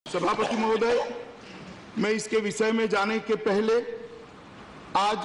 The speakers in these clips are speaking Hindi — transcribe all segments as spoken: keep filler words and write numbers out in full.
सभापति महोदय, मैं इसके विषय में जाने के पहले आज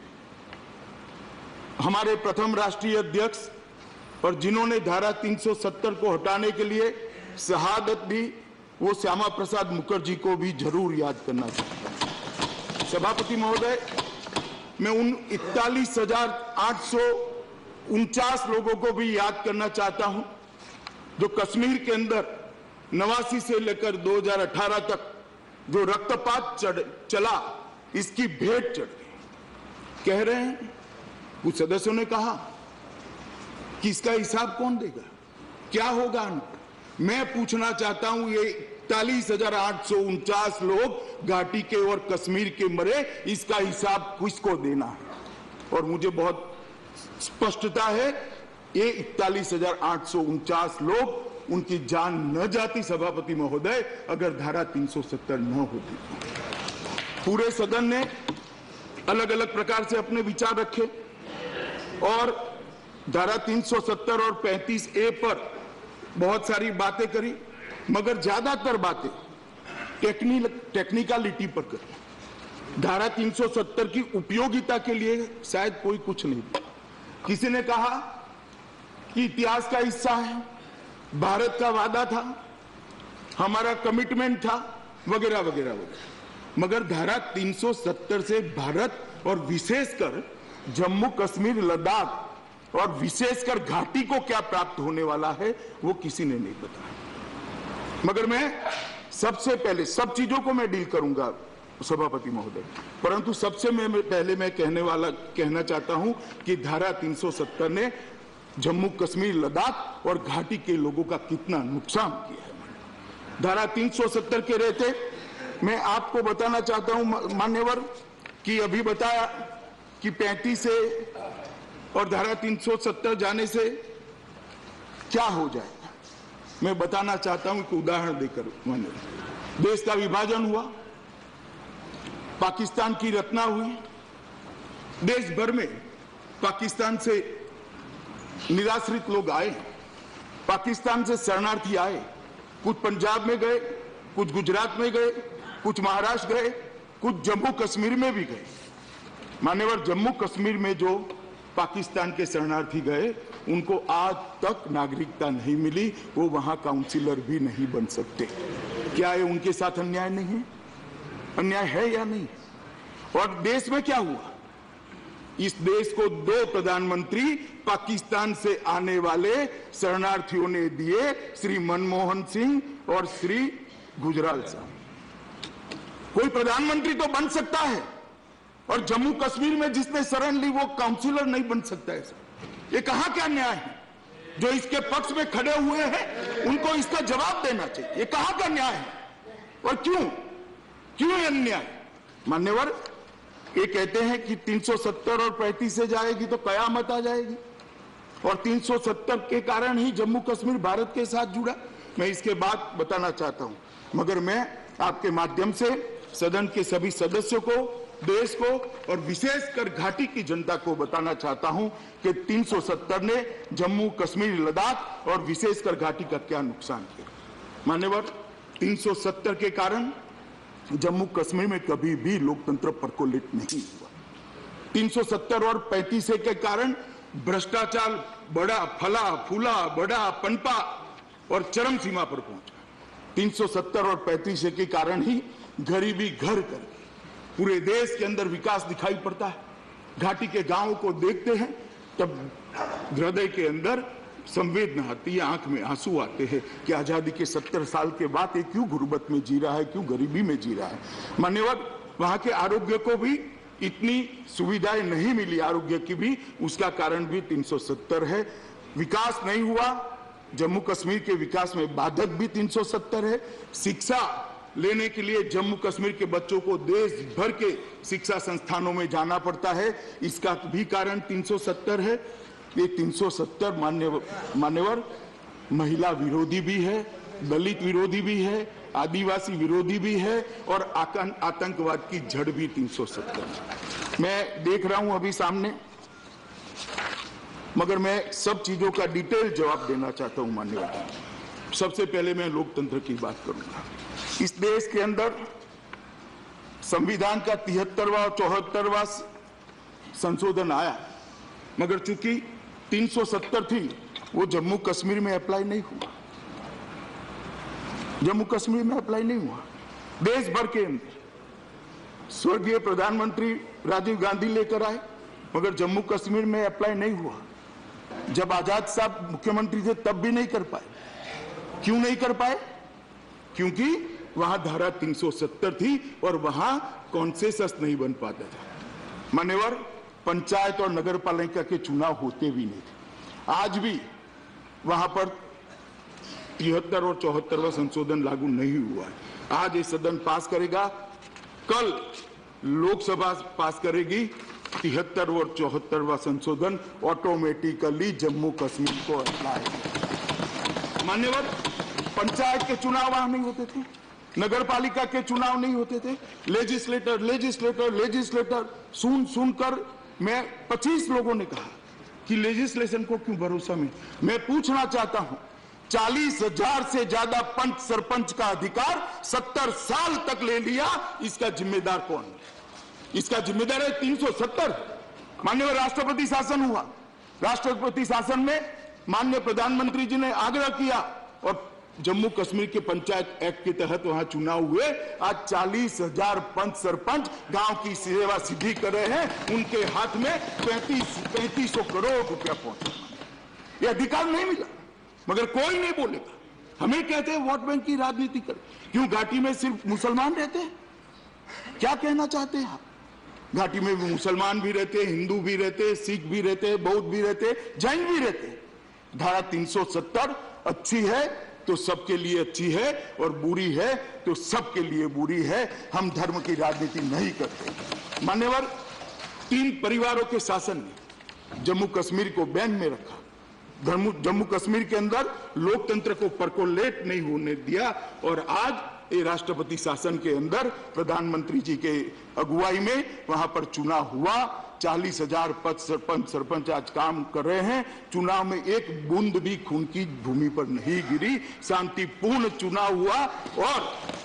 हमारे प्रथम राष्ट्रीय अध्यक्ष और जिन्होंने धारा तीन सौ सत्तर को हटाने के लिए शहादत दी, वो श्यामा प्रसाद मुखर्जी को भी जरूर याद करना चाहता हूं। सभापति महोदय, मैं उन इकतालीस हजार आठ सौ उनचास लोगों को भी याद करना चाहता हूं जो कश्मीर के अंदर नवासी से लेकर दो हज़ार अठारह तक जो रक्तपात चढ़ चला, इसकी भेंट चढ़ गई। कह रहे हैं, कुछ सदस्यों ने कहा कि इसका हिसाब कौन देगा, क्या होगा। मैं पूछना चाहता हूं, ये इकतालीस हजार आठ सौ उनचास लोग घाटी के और कश्मीर के मरे, इसका हिसाब किसको देना है। और मुझे बहुत स्पष्टता है, ये इकतालीस हजार आठ सौ उनचास लोग, उनकी जान न जाती सभापति महोदय अगर धारा तीन सौ सत्तर न होती। पूरे सदन ने अलग अलग प्रकार से अपने विचार रखे और धारा तीन सौ सत्तर और पैंतीस ए पर बहुत सारी बातें करी, मगर ज्यादातर बातें टेक्निक टेक्निकलिटी पर करी। धारा तीन सौ सत्तर की उपयोगिता के लिए शायद कोई कुछ नहीं। किसी ने कहा कि इतिहास का हिस्सा है, भारत का वादा था, हमारा कमिटमेंट था, वगैरह वगैरह वगैरह। मगर धारा तीन सौ सत्तर से भारत और विशेषकर जम्मू कश्मीर लद्दाख और विशेषकर घाटी को क्या प्राप्त होने वाला है, वो किसी ने नहीं बताया। मगर मैं सबसे पहले सब चीजों को मैं डील करूंगा सभापति महोदय, परंतु सबसे मैं पहले मैं कहने वाला कहना चाहता हूं कि धारा तीन सौ सत्तर ने जम्मू कश्मीर लद्दाख और घाटी के लोगों का कितना नुकसान किया है। धारा तीन सौ सत्तर के रहते मैं आपको बताना चाहता हूं मान्यवर कि अभी बताया कि पैंतीस से और धारा तीन सौ सत्तर जाने से क्या हो जाएगा। मैं बताना चाहता हूं कि उदाहरण देकर, मान्यवर, देश का विभाजन हुआ, पाकिस्तान की रचना हुई, देश भर में पाकिस्तान से निराश्रित लोग आए, पाकिस्तान से शरणार्थी आए, कुछ पंजाब में गए, कुछ गुजरात में गए, कुछ महाराष्ट्र गए, कुछ जम्मू कश्मीर में भी गए। मान्यवर, जम्मू कश्मीर में जो पाकिस्तान के शरणार्थी गए, उनको आज तक नागरिकता नहीं मिली, वो वहां काउंसिलर भी नहीं बन सकते। क्या ये उनके साथ अन्याय नहीं है? अन्याय है या नहीं? और देश में क्या हुआ, इस देश को दो प्रधानमंत्री पाकिस्तान से आने वाले शरणार्थियों ने दिए, श्री मनमोहन सिंह और श्री गुजराल साहब। कोई प्रधानमंत्री तो बन सकता है, और जम्मू कश्मीर में जिसने शरण ली वो काउंसिलर नहीं बन सकता है। ये कहां क्या न्याय है? जो इसके पक्ष में खड़े हुए हैं उनको इसका जवाब देना चाहिए। ये कहां का न्याय है और क्यों क्यों ये अन्याय? मान्यवर, ये कहते हैं कि तीन सौ सत्तर और पैंतीस से जाएगी तो कयामत आ जाएगी, और तीन सौ सत्तर के कारण ही जम्मू कश्मीर भारत के साथ जुड़ा। मैं इसके बाद बताना चाहता हूं, मगर मैं आपके माध्यम से सदन के सभी सदस्यों को, देश को और विशेषकर घाटी की जनता को बताना चाहता हूं कि तीन सौ सत्तर ने जम्मू कश्मीर लद्दाख और विशेषकर घाटी का क्या नुकसान किया। मान्यवर, तीन सौ सत्तर के कारण जम्मू कश्मीर में कभी भी लोकतंत्र परकोलित नहीं हुआ। तीन सौ सत्तर और पैंतीस के कारण भ्रष्टाचार बड़ा फला फूला, बड़ा पनपा और चरम सीमा पर पहुंचा। तीन सौ सत्तर और पैंतीस के कारण ही गरीबी घर कर पूरे देश के अंदर विकास दिखाई पड़ता है। घाटी के गांवों को देखते हैं तब हृदय के अंदर संवेदना आती है, आंख में आंसू आते हैं कि आजादी के सत्तर साल के बाद ये क्यों गुर्बत में जी रहा है, क्यों गरीबी में जी रहा है। मान्यवर, वहां के आरोग्य को भी इतनी सुविधाएं नहीं मिली, आरोग्य की भी, उसका कारण भी तीन सौ सत्तर है। विकास नहीं हुआ, जम्मू कश्मीर के विकास में बाधक भी तीन सौ सत्तर है। शिक्षा लेने के लिए जम्मू कश्मीर के बच्चों को देश भर के शिक्षा संस्थानों में जाना पड़ता है, इसका भी कारण तीन सौ सत्तर है। ये तीन सौ सत्तर मान्यवर महिला विरोधी भी है, दलित विरोधी भी है, आदिवासी विरोधी भी है, और आतंकवाद की जड़ भी तीन सौ सत्तर। मैं देख रहा हूं अभी सामने, मगर मैं सब चीजों का डिटेल जवाब देना चाहता हूं माननीय। सबसे पहले मैं लोकतंत्र की बात करूंगा। इस देश के अंदर संविधान का तिहत्तरवां और चौहत्तरवां संशोधन आया, मगर चूंकि तीन सौ सत्तर थी, वो जम्मू कश्मीर में अप्लाई नहीं हुआ। जम्मू कश्मीर में अप्लाई नहीं हुआ। देश भर के अंदर स्वर्गीय प्रधानमंत्री राजीव गांधी लेकर आए, मगर जम्मू कश्मीर में अप्लाई नहीं हुआ। जब आजाद साहब मुख्यमंत्री थे तब भी नहीं कर पाए। क्यों नहीं कर पाए? क्योंकि वहां धारा तीन सौ सत्तर थी और वहां कॉन्सेंसस नहीं बन पाता था। मान्यवर, पंचायत और नगर पालिका के चुनाव होते भी नहीं थे। आज भी वहां पर तिहत्तर और चौहत्तरवां संशोधन लागू नहीं हुआ है। आज ये सदन पास करेगा, कल लोकसभा पास करेगी। तिहत्तर और चौहत्तरवां संशोधन ऑटोमेटिकली जम्मू कश्मीर को अप्लाई। मान्यवर, पंचायत के चुनाव वहां नहीं होते थे, नगर पालिका के चुनाव नहीं होते थे। लेजिस्लेटर लेजिस्लेटर लेजिस्लेटर सुन सुनकर मैं पच्चीस लोगों ने कहा कि लेजिस्लेशन को क्यों भरोसा में। मैं पूछना चाहता हूं, चालीस हजार से ज्यादा पंच सरपंच का अधिकार सत्तर साल तक ले लिया, इसका जिम्मेदार कौन है? इसका जिम्मेदार है तीन सौ सत्तर। माननीय राष्ट्रपति शासन हुआ, राष्ट्रपति शासन में माननीय प्रधानमंत्री जी ने आग्रह किया और जम्मू कश्मीर के पंचायत एक्ट के तहत वहां चुनाव हुए। आज चालीस हजार पंच सरपंच गांव की सेवा सिद्धि कर रहे हैं, उनके हाथ में पैंतीस पैंतीस सौ करोड़ रुपया पहुंचा। ये अधिकार नहीं मिला, मगर कोई नहीं बोलेगा। हमें कहते हैं वोट बैंक की राजनीति कर। क्यों घाटी में सिर्फ मुसलमान रहते हैं? क्या कहना चाहते हैं आप? घाटी में भी मुसलमान भी रहते, हिंदू भी रहते, सिख भी रहते, बौद्ध भी रहते, जैन भी रहते। धारा तीन सौ सत्तर अच्छी है तो सबके लिए अच्छी है और बुरी है तो सबके लिए बुरी है। हम धर्म की राजनीति नहीं करते। मान्यवर, तीन परिवारों के शासन ने जम्मू कश्मीर को बैन में रखा। जम्मू कश्मीर के अंदर लोकतंत्र को परकोलेट नहीं होने दिया और आज ये राष्ट्रपति शासन के अंदर प्रधानमंत्री जी के अगुवाई में वहां पर चुनाव हुआ। चालीस हजार पद सरपंच सरपंच आज काम कर रहे हैं। चुनाव में एक बूंद भी खून की भूमि पर नहीं गिरी, शांतिपूर्ण चुनाव हुआ और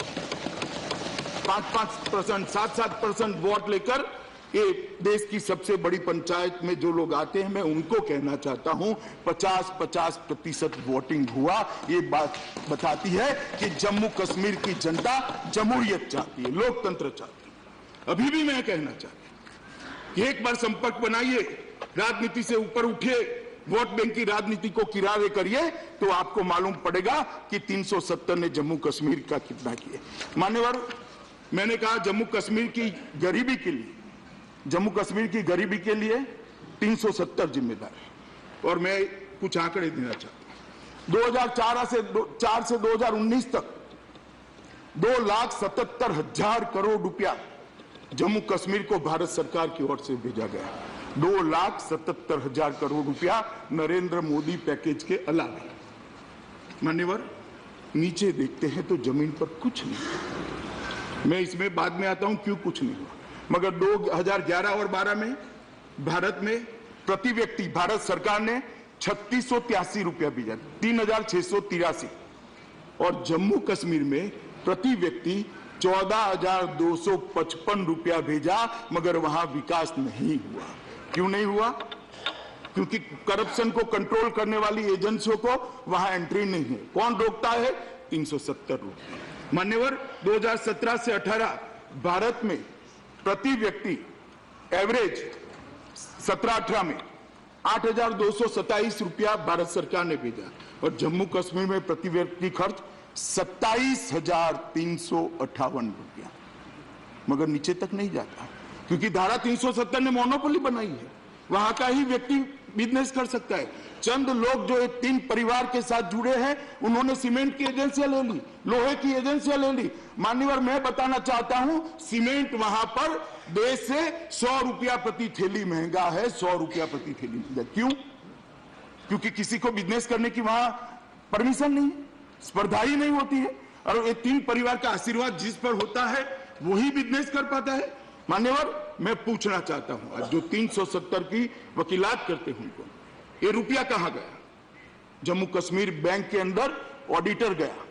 पांच पांच परसेंट सात सात परसेंट वोट लेकर ये देश की सबसे बड़ी पंचायत में जो लोग आते हैं, मैं उनको कहना चाहता हूं पचास पचास प्रतिशत वोटिंग हुआ। ये बात बताती है कि जम्मू कश्मीर की जनता जमहूरियत चाहती है, लोकतंत्र चाहती है। अभी भी मैं कहना चाहता हूं कि एक बार संपर्क बनाइए, राजनीति से ऊपर उठिए, वोट बैंक की राजनीति को किनारे करिए तो आपको मालूम पड़ेगा कि तीन सौ सत्तर ने जम्मू कश्मीर का कितना किया। मान्यवर, मैंने कहा जम्मू कश्मीर की गरीबी के लिए जम्मू कश्मीर की गरीबी के लिए तीन सौ सत्तर जिम्मेदार है और मैं कुछ आंकड़े देना चाहता हूं। दो हज़ार चार से चार से दो हज़ार उन्नीस तक दो लाख सतहत्तर हजार करोड़ रुपया जम्मू कश्मीर को भारत सरकार की ओर से भेजा गया। दो लाख सतहत्तर हजार करोड़ रुपया नरेंद्र मोदी पैकेज के अलावा। मान्यवर, नीचे देखते हैं तो जमीन पर कुछ नहीं। मैं इसमें बाद में आता हूं क्यों कुछ नहीं हुआ, मगर दो हज़ार ग्यारह और बारह में भारत में प्रति व्यक्ति भारत सरकार ने छत्तीस सौ तिरासी रुपया भेजा, तीन हजार छह सौ तिरासी, और जम्मू कश्मीर में प्रति व्यक्ति चौदह हजार दो सौ पचपन रुपया भेजा, मगर वहां विकास नहीं हुआ। क्यों नहीं हुआ? क्योंकि करप्शन को कंट्रोल करने वाली एजेंसियों को वहां एंट्री नहीं है। कौन रोकता है? तीन सौ सत्तर रुपये। मान्यवर, दो हज़ार सत्रह से अठारह भारत में प्रति व्यक्ति एवरेज सत्रह अठारह में आठ हजार दो सौ सत्ताईस रुपया भारत सरकार ने भेजा और जम्मू कश्मीर में प्रति व्यक्ति खर्च सत्ताईस हजार तीन सौ अट्ठावन रुपया, मगर नीचे तक नहीं जाता क्योंकि धारा तीन सौ सत्तर ने मोनोपोली बनाई है। वहां का ही व्यक्ति बिजनेस कर सकता है। चंद लोग जो एक तीन परिवार के साथ जुड़े हैं, उन्होंने सीमेंट की एजेंसियां ले ली, लोहे की एजेंसियां ले ली। मान्यवर, मैं बताना चाहता हूं सीमेंट वहां पर देश से सौ रुपया प्रति थैली महंगा है, सौ रुपया प्रति थैली महंगा। क्यों? क्योंकि किसी को बिजनेस करने की वहां परमिशन नहीं, स्पर्धा ही नहीं होती है और ये तीन परिवार का आशीर्वाद जिस पर होता है वही बिजनेस कर पाता है। मान्यवर, मैं पूछना चाहता हूं, आज जो तीन सौ सत्तर की वकीलात करते हैं उनको ये रुपया कहां गया? जम्मू कश्मीर बैंक के अंदर ऑडिटर गया,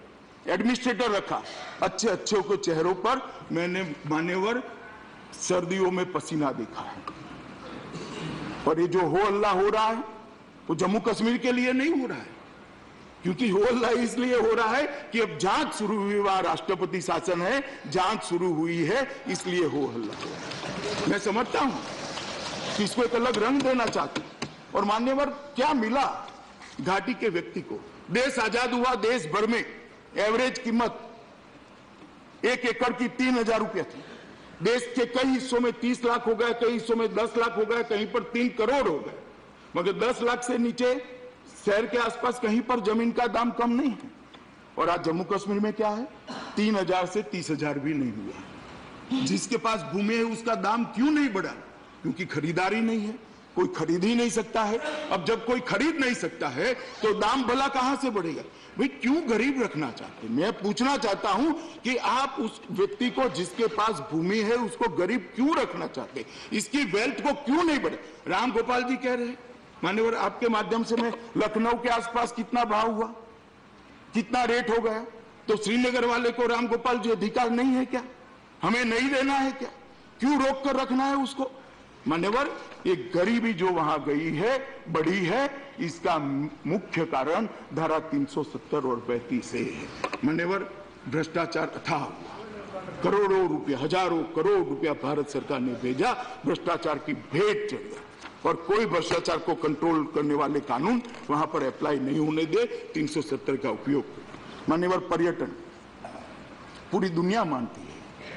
एडमिनिस्ट्रेटर रखा, अच्छे अच्छे को चेहरों पर मैंने मान्यवर सर्दियों में पसीना देखा है। और ये जो हो अल्लाह हो रहा है वो जम्मू कश्मीर के लिए नहीं हो रहा है, क्योंकि हो अल्लाह इसलिए हो रहा है कि अब जांच शुरू हुई, वहां राष्ट्रपति शासन है, जांच शुरू हुई है, इसलिए हो अल्लाह हो रहा है। मैं समझता हूं कि इसको एक अलग रंग देना चाहते हैं। और मान्यवर क्या मिला घाटी के व्यक्ति को? देश आजाद हुआ, देश भर में एवरेज कीमत एक एकड़ की तीन हजार रुपया थी। देश के कई हिस्सों में तीस लाख हो गए, कई हिस्सों में दस लाख हो गए, कहीं पर तीन करोड़ हो गए, मगर दस लाख से नीचे शहर के आसपास कहीं पर जमीन का दाम कम नहीं है। और आज जम्मू कश्मीर में क्या है, तीन हजार से तीस हजार भी नहीं हुआ। जिसके पास भूमि है उसका दाम क्यों नहीं बढ़ा? क्योंकि खरीदारी नहीं है, कोई खरीद ही नहीं सकता है। अब जब कोई खरीद नहीं सकता है तो दाम भला कहां से बढ़ेगा? भाई क्यों गरीब रखना चाहते? मैं पूछना चाहता हूं कि आप उस व्यक्ति को जिसके पास भूमि है उसको गरीब क्यों रखना चाहते? इसकी वेल्थ को क्यों नहीं बढ़े? राम गोपाल जी कह रहे हैं, मान्यवर आपके माध्यम से, मैं लखनऊ के आसपास कितना भाव हुआ, कितना रेट हो गया, तो श्रीनगर वाले को राम गोपाल जी अधिकार नहीं है क्या? हमें नहीं देना है क्या? क्यों रोक कर रखना है उसको? मान्यवर ये गरीबी जो वहां गई है, बढ़ी है, इसका मुख्य कारण धारा तीन सौ सत्तर और पैंतीस से है। मान्यवर भ्रष्टाचार अथाह हुआ, करोड़ों रुपया, हजारों करोड़ रुपया भारत सरकार ने भेजा, भ्रष्टाचार की भेंट चढ़ गया। और कोई भ्रष्टाचार को कंट्रोल करने वाले कानून वहां पर अप्लाई नहीं होने दे, तीन सौ सत्तर का उपयोग। मान्यवर पर्यटन, पूरी दुनिया मानती है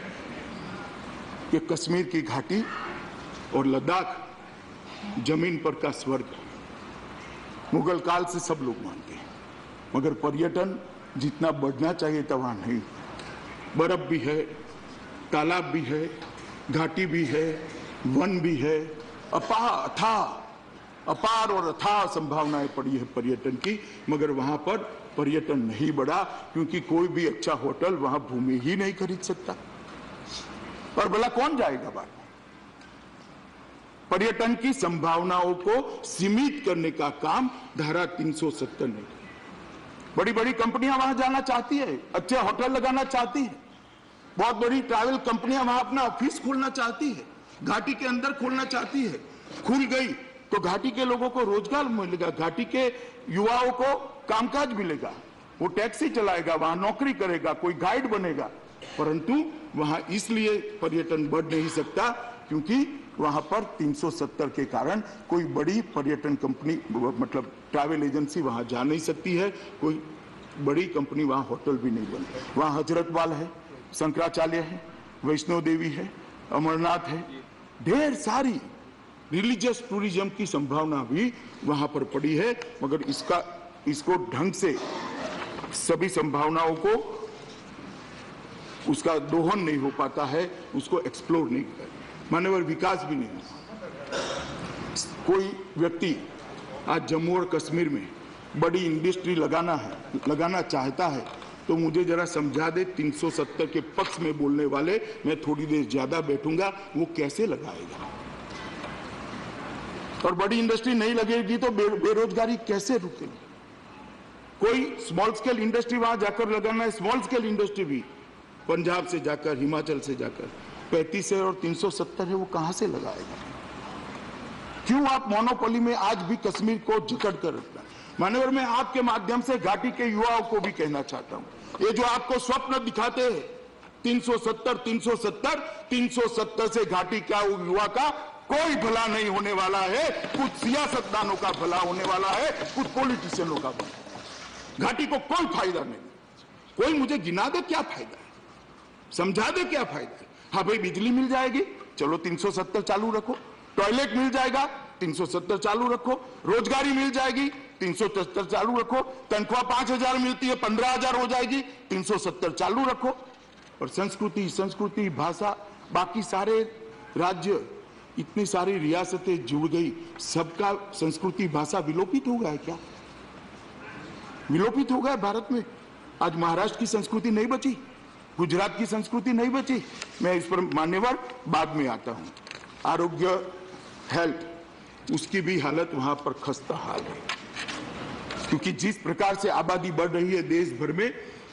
कि कश्मीर की घाटी और लद्दाख जमीन पर का स्वर्ग है। मुगल काल से सब लोग मानते हैं, मगर पर्यटन जितना बढ़ना चाहिए था वहां नहीं। बर्फ भी है, तालाब भी है, घाटी भी है, वन भी है, अपार अथाह अपार और अथाह संभावनाएं पड़ी है पर्यटन की, मगर वहां पर पर्यटन नहीं बढ़ा, क्योंकि कोई भी अच्छा होटल वहां भूमि ही नहीं खरीद सकता। और भला कौन जाएगा बाहर? पर्यटन की संभावनाओं को सीमित करने का काम धारा तीन सौ सत्तर ने किया। बड़ी बड़ी कंपनियां वहां जाना चाहती है, अच्छे होटल लगाना चाहती है, बहुत बड़ी ट्रैवल कंपनियां वहां अपना ऑफिस खोलना चाहती है, घाटी के अंदर खोलना चाहती है। खुल गई तो घाटी के लोगों को रोजगार मिलेगा, घाटी के युवाओं को कामकाज मिलेगा, वो टैक्सी चलाएगा, वहां नौकरी करेगा, कोई गाइड बनेगा। परंतु वहां इसलिए पर्यटन बढ़ नहीं सकता क्योंकि वहां पर तीन सौ सत्तर के कारण कोई बड़ी पर्यटन कंपनी, मतलब ट्रैवल एजेंसी वहां जा नहीं सकती है, कोई बड़ी कंपनी वहां होटल भी नहीं बने। वहां हजरतवाल है, शंकराचार्य है, वैष्णो देवी है, अमरनाथ है, ढेर सारी रिलीजियस टूरिज्म की संभावना भी वहां पर पड़ी है, मगर इसका इसको ढंग से सभी संभावनाओं को उसका दोहन नहीं हो पाता है, उसको एक्सप्लोर नहीं कर, मानव विकास भी नहीं होता। कोई व्यक्ति आज जम्मू और कश्मीर में बड़ी इंडस्ट्री लगाना है, लगाना चाहता है, तो मुझे जरा समझा दे, तीन सौ सत्तर के पक्ष में बोलने वाले, मैं थोड़ी देर ज्यादा बैठूंगा, वो कैसे लगाएगा? और बड़ी इंडस्ट्री नहीं लगेगी तो बे, बेरोजगारी कैसे रुकेगी? कोई स्मॉल स्केल इंडस्ट्री वहां जाकर लगाना है, स्मॉल स्केल इंडस्ट्री भी पंजाब से जाकर, हिमाचल से जाकर, पैंतीस है और तीन सौ सत्तर है, वो कहां से लगाएगा? क्यों आप मोनोपोली में आज भी कश्मीर को जकड़ कर रखना? मान्यवर, मैं आपके माध्यम से घाटी के युवाओं को भी कहना चाहता हूं, ये जो आपको स्वप्न दिखाते हैं तीन सौ सत्तर तीन सौ सत्तर तीन सौ सत्तर से घाटी का युवा का कोई भला नहीं होने वाला है, कुछ सियासतदानों का भला होने वाला है, कुछ पॉलिटिशियनों का भला। घाटी को कोई फायदा नहीं। कोई मुझे गिना दे क्या फायदा है, समझा दे क्या फायदा है। हाँ भाई, बिजली मिल जाएगी, चलो तीन सौ सत्तर चालू रखो, टॉयलेट मिल जाएगा, तीन सौ सत्तर चालू रखो, रोजगारी मिल जाएगी, तीन सौ सत्तर चालू रखो, तनख्वाह पांच हजार मिलती है, पंद्रह हजार हो जाएगी, तीन सौ सत्तर चालू रखो। और संस्कृति संस्कृति भाषा, बाकी सारे राज्य, इतनी सारी रियासतें जुड़ गई, सबका संस्कृति भाषा विलोपित हो गया है क्या? विलोपित हो गया भारत में। आज महाराष्ट्र की संस्कृति नहीं बची, गुजरात की संस्कृति नहीं बची। मैं इस पर मान्यवर बाद में आता हूं। आरोग्य, हेल्थ, उसकी भी हालत वहां पर खस्ता हाल है, क्योंकि जिस प्रकार से आबादी बढ़ रही है देश भर में,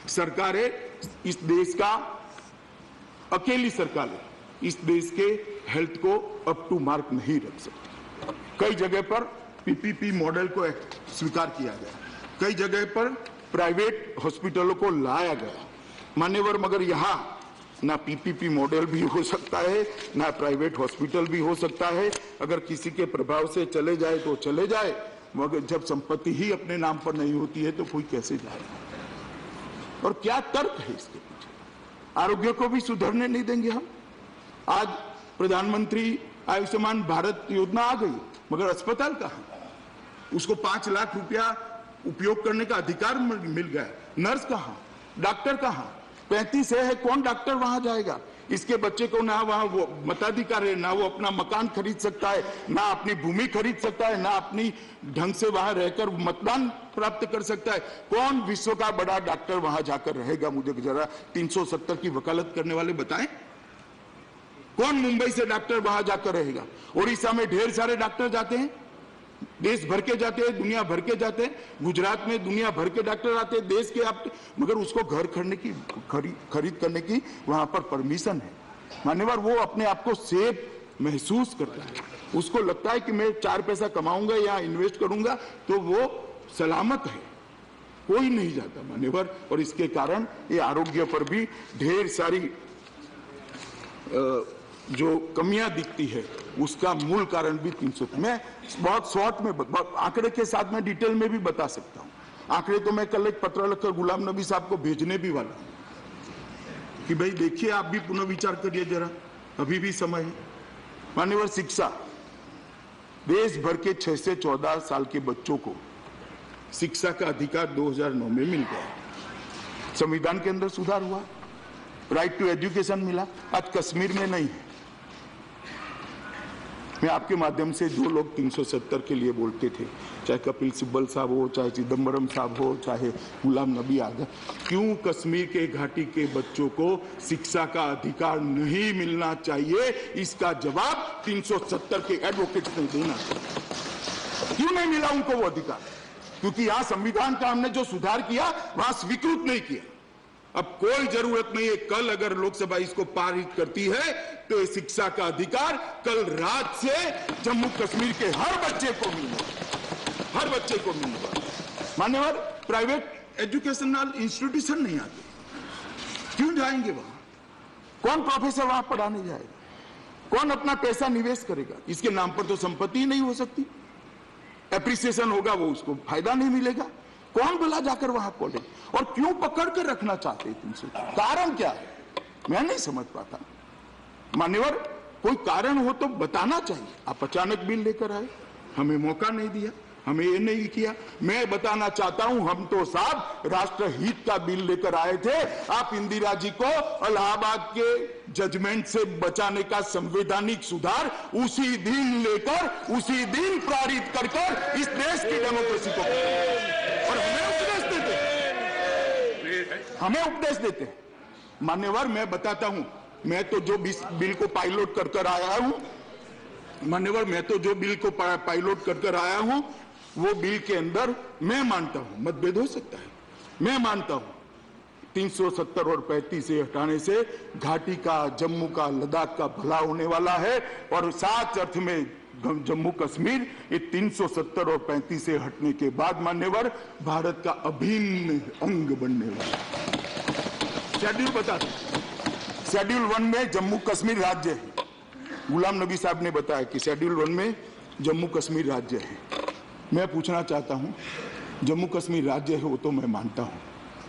सरकारें इस देश का अकेली सरकार है, इस देश के हेल्थ को अप टू मार्क नहीं रख सकती। कई जगह पर पीपीपी मॉडल को स्वीकार किया गया, कई जगह पर प्राइवेट हॉस्पिटलों को लाया गया मान्यवर, मगर यहाँ ना पीपीपी मॉडल भी हो सकता है, ना प्राइवेट हॉस्पिटल भी हो सकता है। अगर किसी के प्रभाव से चले जाए तो चले जाए, मगर जब संपत्ति ही अपने नाम पर नहीं होती है तो कोई कैसे जाएगा? और क्या तर्क है इसके पीछे? आरोग्य को भी सुधरने नहीं देंगे हम। आज प्रधानमंत्री आयुष्मान भारत योजना आ गई, मगर अस्पताल कहाँ? उसको पांच लाख रुपया उपयोग करने का अधिकार मिल गया, नर्स कहाँ, डॉक्टर कहाँ? पैंतीस है, कौन डॉक्टर वहां जाएगा? इसके बच्चे को ना वहां वो मताधिकार है, ना वो अपना मकान खरीद सकता है, ना अपनी भूमि खरीद सकता है, ना अपनी ढंग से वहां रहकर मतदान प्राप्त कर सकता है। कौन विश्व का बड़ा डॉक्टर वहां जाकर रहेगा? मुझे जरा तीन सौ सत्तर की वकालत करने वाले बताएं, कौन मुंबई से डॉक्टर वहां जाकर रहेगा? उड़ीसा में ढेर सारे डॉक्टर जाते हैं, देश भर के जाते हैं, दुनिया भर के जाते हैं। गुजरात में दुनिया भर के डॉक्टर आते हैं, देश के आप, मगर उसको घर खरीदने की खरीद खरीद करने की वहां पर परमिशन है। मान्यवर, वो अपने आप को सेफ महसूस करता है, उसको लगता है कि मैं चार पैसा कमाऊंगा या इन्वेस्ट करूंगा तो वो सलामत है। कोई नहीं जाता मान्यवर, और इसके कारण ये आरोग्य पर भी ढेर सारी आ, जो कमियां दिखती है, उसका मूल कारण भी तीन सौ। मैं बहुत शॉर्ट में आंकड़े के साथ में डिटेल में भी बता सकता हूं। आंकड़े तो मैं कल एक पत्र लिखकर गुलाम नबी साहब को भेजने भी वाला हूं कि भाई देखिए, आप भी पुनर्विचार करिए जरा, अभी भी समय है। मान्यवर, शिक्षा, देश भर के छह से चौदह साल के बच्चों को शिक्षा का अधिकार दो हज़ार नौ में मिल गया। संविधान के अंदर सुधार हुआ, राइट टू एजुकेशन मिला। आज कश्मीर में नहीं है। मैं आपके माध्यम से जो लोग तीन सौ सत्तर के लिए बोलते थे, चाहे कपिल सिब्बल साहब हो, चाहे चिदम्बरम साहब हो, चाहे गुलाम नबी आज़ाद, क्यों कश्मीर के घाटी के बच्चों को शिक्षा का अधिकार नहीं मिलना चाहिए, इसका जवाब तीन सौ सत्तर के एडवोकेट्स ने देना चाहिए। क्यों नहीं मिला उनको वो अधिकार? क्योंकि यहाँ संविधान का हमने जो सुधार किया वहां स्वीकृत नहीं किया। अब कोई जरूरत नहीं है, कल अगर लोकसभा इसको पारित करती है तो ये शिक्षा का अधिकार कल रात से जम्मू कश्मीर के हर बच्चे को मिलेगा, हर बच्चे को मिलेगा। मान्यवर, प्राइवेट एजुकेशनल इंस्टीट्यूशन नहीं आते, क्यों जाएंगे वहां? कौन प्रोफेसर वहां पढ़ाने जाएगा? कौन अपना पैसा निवेश करेगा? इसके नाम पर तो संपत्ति नहीं हो सकती। एप्रिसिएशन होगा, वो उसको फायदा नहीं मिलेगा। कौन भला जाकर वहां खोले? और क्यों पकड़ कर रखना चाहते हैं तुमसे? कारण क्या है? मैं नहीं समझ पाता। मान्यवर, कोई कारण हो तो बताना चाहिए। आप अचानक बिल लेकर आए, हमें मौका नहीं दिया, हमें ये नहीं किया। मैं बताना चाहता हूं, हम तो साहब राष्ट्रहित का बिल लेकर आए थे। आप इंदिरा जी को इलाहाबाद के जजमेंट से बचाने का संवैधानिक सुधार उसी दिन लेकर उसी दिन पारित कर कर इस देश की डेमोक्रेसी को, और हमें उपदेश देते हमें उपदेश देते मान्यवर, मैं बताता हूं, मैं तो जो बिल को पायलट कर कर आया हूं, मान्यवर, मैं तो जो बिल को पायलट कर कर आया हूं, वो बिल के अंदर मैं मानता हूं, मतभेद हो सकता है, मैं मानता हूं तीन सौ सत्तर और पैंतीस से हटाने से घाटी का, जम्मू का, लद्दाख का भला होने वाला है। और सात अर्थ में जम्मू कश्मीर ये तीन सौ सत्तर और पैंतीस से हटने के बाद मान्यवर भारत का अभिन्न अंग बनने वाला है। शेड्यूल बता दें, शेड्यूल वन में जम्मू कश्मीर राज्य है। गुलाम नबी साहब ने बताया कि शेड्यूल वन में जम्मू कश्मीर राज्य है। मैं पूछना चाहता हूं, जम्मू कश्मीर राज्य है वो तो मैं मानता हूं,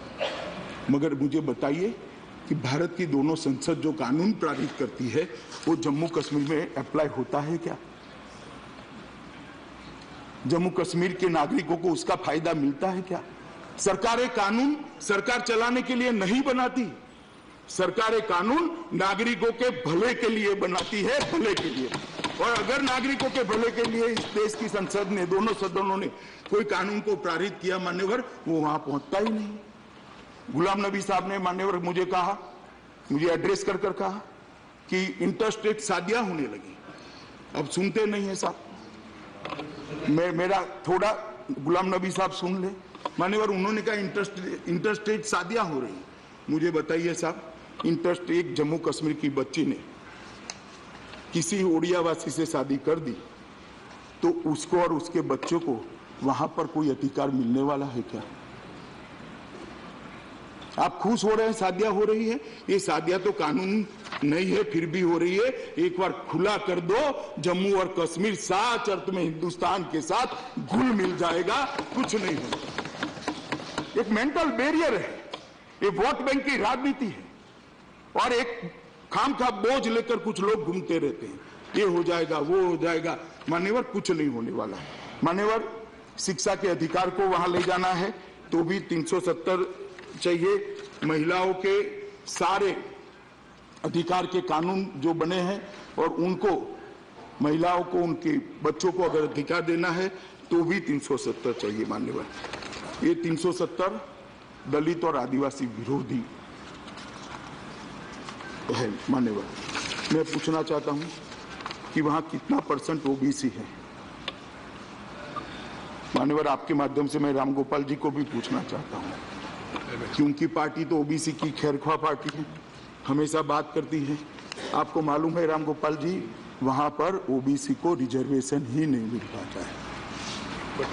मगर मुझे बताइए कि भारत की दोनों संसद जो कानून पारित करती है वो जम्मू कश्मीर में अप्लाई होता है क्या? जम्मू कश्मीर के नागरिकों को उसका फायदा मिलता है क्या? सरकारें कानून सरकार चलाने के लिए नहीं बनाती, सरकारें कानून नागरिकों के भले के लिए बनाती है, भले के लिए। और अगर नागरिकों के भले के लिए इस देश की संसद ने, दोनों सदनों ने कोई कानून को पारित किया मान्यवर, वो वहां पहुंचता ही नहीं। गुलाम नबी साहब ने मान्यवर मुझे कहा, मुझे एड्रेस कर कर कहा कि इंटरस्टेट शादियां होने लगी। अब सुनते नहीं है साहब, मैं मेरा थोड़ा गुलाम नबी साहब सुन ले, मान्यवर उन्होंने कहा इंटर इंटरस्टेट शादियां हो रही। मुझे बताइए साहब, इंटरस्टेट जम्मू कश्मीर की बच्ची ने किसी ओडियावासी से शादी कर दी तो उसको और उसके बच्चों को वहां पर कोई अधिकार मिलने वाला है क्या? आप खुश हो रहे हैं शादियां हो रही है, ये शादियां तो कानून नहीं है फिर भी हो रही है। एक बार खुला कर दो, जम्मू और कश्मीर सात अर्थ में हिंदुस्तान के साथ घुल मिल जाएगा, कुछ नहीं होगा। एक मेंटल बैरियर है, ये वोट बैंक की राजनीति है और एक खामखा बोझ लेकर कुछ लोग घूमते रहते हैं, ये हो जाएगा वो हो जाएगा। मान्यवर कुछ नहीं होने वाला है। मान्यवर शिक्षा के अधिकार को वहां ले जाना है तो भी तीन सौ सत्तर चाहिए। महिलाओं के सारे अधिकार के कानून जो बने हैं और उनको महिलाओं को उनके बच्चों को अगर अधिकार देना है तो भी तीन सौ सत्तर चाहिए। मान्यवर ये तीन सौ सत्तर दलित और आदिवासी विरोधी है। मान्यवर मैं पूछना चाहता हूं कि वहां कितना परसेंट ओबीसी है? मान्यवर आपके माध्यम से मैं रामगोपाल जी को भी पूछना चाहता हूं कि उनकी पार्टी तो ओबीसी की खैरख्वाह पार्टी है, हमेशा बात करती है। आपको मालूम है रामगोपाल जी, वहां पर ओबीसी को रिजर्वेशन ही नहीं मिल पाता है।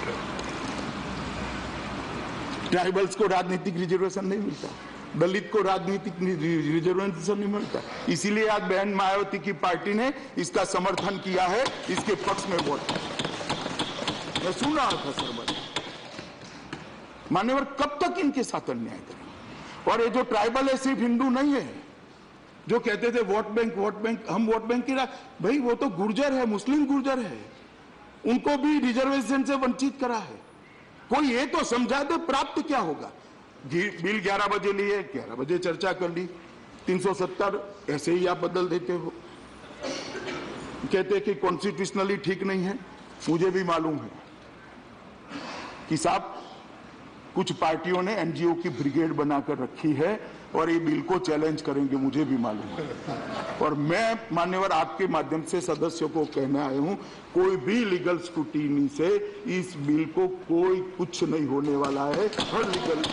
ट्राइबल्स को राजनीतिक रिजर्वेशन नहीं मिलता, दलित को राजनीतिक रिजर्वेशन नहीं मिलता। इसीलिए आज बहन मायावती की पार्टी ने इसका समर्थन किया है, इसके पक्ष में वोट। मैं सुन रहा था सर, मान्यवर कब तक इनके साथ अन्याय करें? और ये जो ट्राइबल है सिर्फ हिंदू नहीं है, जो कहते थे वोट बैंक वोट बैंक, हम वोट बैंक की भाई वो तो गुर्जर है, मुस्लिम गुर्जर है, उनको भी रिजर्वेशन से वंचित करा है। कोई ये तो समझा दे प्राप्त क्या होगा। बिल ग्यारह बजे लिए, ग्यारह बजे चर्चा कर ली, तीन सौ सत्तर ऐसे ही आप बदल देते हो। कहते कि कॉन्स्टिट्यूशनली ठीक नहीं है। मुझे भी मालूम है कि साहब कुछ पार्टियों ने एनजीओ की ब्रिगेड बनाकर रखी है और ये बिल को चैलेंज करेंगे, मुझे भी मालूम है। और मैं मान्यवर आपके माध्यम से सदस्यों को कहने आया हूं, कोई भी लीगल स्क्रूटिनी से इस बिल को कोई कुछ नहीं होने वाला है। हर लीगल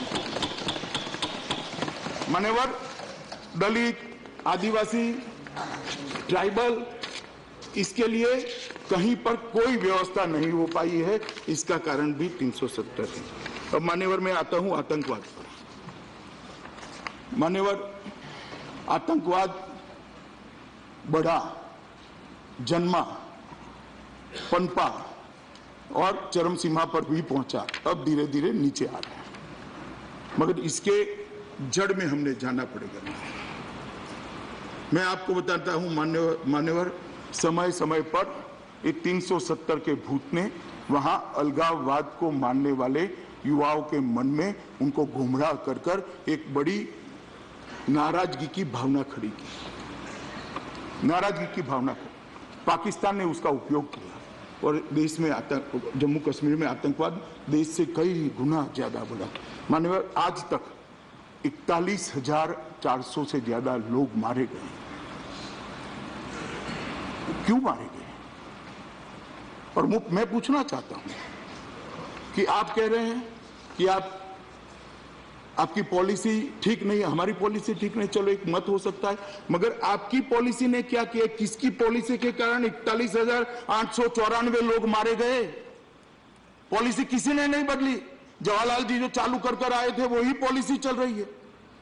मान्यवर दलित, आदिवासी, ट्राइबल, इसके लिए कहीं पर कोई व्यवस्था नहीं हो पाई है। इसका कारण भी तीन सौ सत्तर है। अब मान्यवर मैं आता हूं आतंकवाद पर। मान्यवर आतंकवाद बढ़ा, जन्मा, पनपा और चरम सीमा पर भी पहुंचा, अब धीरे धीरे नीचे आ रहा है। मगर इसके जड़ में हमने जाना पड़ेगा। मैं आपको बताता हूं मान्यवर मान्यवर समय समय पर ये तीन सौ सत्तर के भूत ने वहां अलगाववाद को मानने वाले युवाओं के मन में उनको गुमराह कर कर एक बड़ी नाराजगी की भावना खड़ी की। नाराजगी की भावना को पाकिस्तान ने उसका उपयोग किया और देश में आतंक, जम्मू कश्मीर में आतंकवाद देश से कई गुना ज्यादा बढ़ा। माननीय आज तक इकतालीस हजार चार सौ से ज्यादा लोग मारे गए। क्यों मारे गए? और मैं पूछना चाहता हूं कि आप कह रहे हैं कि आप आपकी पॉलिसी ठीक नहीं है, हमारी पॉलिसी ठीक नहीं, चलो एक मत हो सकता है, मगर आपकी पॉलिसी ने क्या किया? किसकी पॉलिसी के कारण इकतालीस हजार आठ सौ चौरानवे लोग मारे गए? पॉलिसी किसी ने नहीं बदली। जवाहरलाल जी जो चालू कर कर आए थे वही पॉलिसी चल रही है।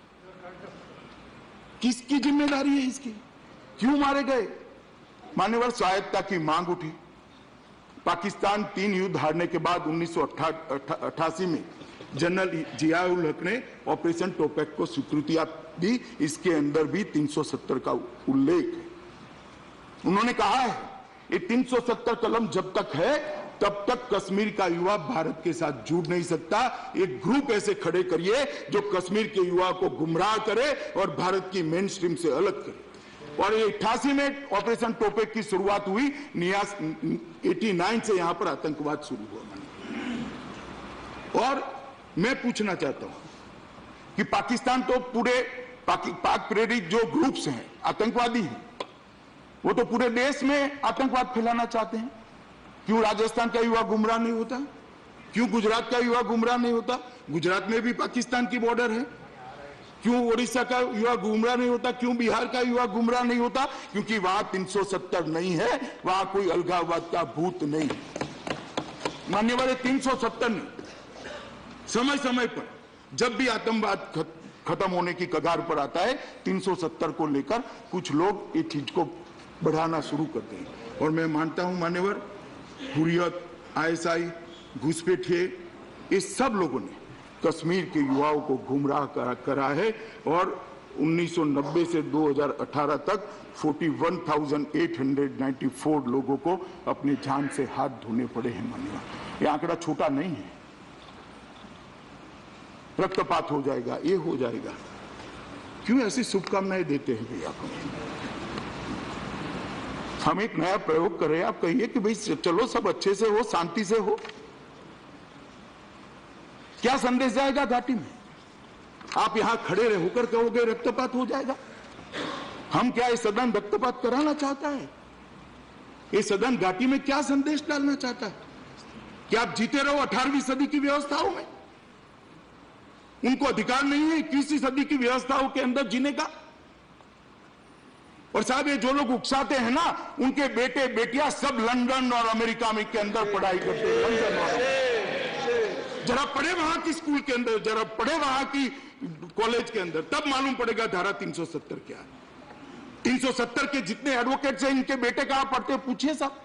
किसकी जिम्मेदारी है इसकी? क्यों मारे गए? मान्यवर स्वायत्तता की मांग उठी। पाकिस्तान तीन युद्ध हारने के बाद उन्नीस सौ अट्ठासी में जनरल जियाउल हक ने ऑपरेशन टोपैक को स्वीकृति दी। इसके अंदर भी तीन सौ सत्तर का उल्लेख है। उन्होंने कहा है ये तीन सौ सत्तर कलम जब तक है तब तक कश्मीर का युवा भारत के साथ जुड़ नहीं सकता। एक ग्रुप ऐसे खड़े करिए जो कश्मीर के युवा को गुमराह करे और भारत की मेन स्ट्रीम से अलग करे। और ये अट्ठासी में ऑपरेशन टोपैक की शुरुआत हुई। नियास नवासी से यहां पर आतंकवाद शुरू हुआ। और मैं पूछना चाहता हूं कि पाकिस्तान तो पूरे पाक, पाक प्रेरित जो ग्रुप्स हैं आतंकवादी हैं, वो तो पूरे देश में आतंकवाद फैलाना चाहते हैं। क्यों राजस्थान का युवा गुमराह नहीं होता? क्यों गुजरात का युवा गुमराह नहीं होता? गुजरात में भी पाकिस्तान की बॉर्डर है। क्यों उड़ीसा का युवा गुमराह नहीं होता? क्यों बिहार का युवा गुमराह नहीं होता? क्योंकि वहां तीन सौ सत्तर नहीं है, वहां कोई अलगाववाद का भूत नहीं। मानने वाले तीन सौ सत्तर नहीं, समय समय पर जब भी आतंकवाद खत्म होने की कगार पर आता है, तीन सौ सत्तर को लेकर कुछ लोग ये चीज को बढ़ाना शुरू करते हैं। और मैं मानता हूं मान्यवर, हुर्रियत, आईएसआई, घुसपैठिए, ये सब लोगों ने कश्मीर के युवाओं को गुमराह करा, करा है और उन्नीस सौ नब्बे से दो हज़ार अठारह तक इकतालीस हज़ार आठ सौ चौरानवे लोगों को अपनी जान से हाथ धोने पड़े हैं। मान्यवर, ये आंकड़ा छोटा नहीं है। रक्तपात हो जाएगा, ये हो जाएगा, क्यों ऐसी शुभकामनाएं देते हैं भैया? हम एक नया प्रयोग कर रहे हैं, आप कहिए कि भाई चलो सब अच्छे से हो, शांति से हो। क्या संदेश जाएगा घाटी में? आप यहां खड़े रह होकर कहोगे रक्तपात हो जाएगा? हम क्या ये सदन रक्तपात कराना चाहता है? ये सदन घाटी में क्या संदेश डालना चाहता है? कि आप जीते रहो अठारहवीं सदी की व्यवस्थाओं में? उनको अधिकार नहीं है इक्कीसवीं सदी की व्यवस्थाओं के अंदर जीने का? और साहब, ये जो लोग उकसाते हैं ना, उनके बेटे बेटियां सब लंदन और अमेरिका में के अंदर पढ़ाई करते हैं। लंदन और जरा पढ़े वहां की स्कूल के अंदर, जरा पढ़े वहां की कॉलेज के अंदर, तब मालूम पड़ेगा धारा तीन सौ सत्तर क्या है। तीन सौ सत्तर के जितने एडवोकेट्स हैं, इनके बेटे कहां पढ़ते हैं, पूछिए साहब।